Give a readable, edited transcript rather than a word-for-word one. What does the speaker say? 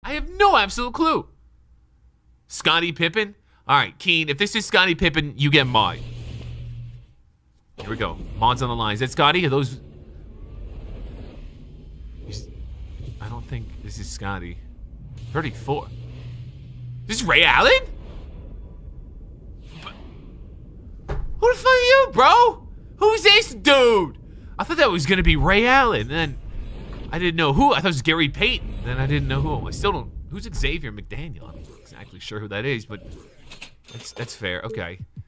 I have no absolute clue. Scottie Pippen? All right, Keen, if this is Scottie Pippen, you get mine. Here we go. Mod's on the line. Is that Scottie? Are those... I don't think this is Scottie. 34. This is Ray Allen? Who the fuck are you, bro? Who's this dude? I thought that was gonna be Ray Allen, and then I didn't know who. I thought it was Gary Payton, then I didn't know who. I still don't. Who's Xavier McDaniel? I'm not exactly sure who that is, but that's fair. Okay.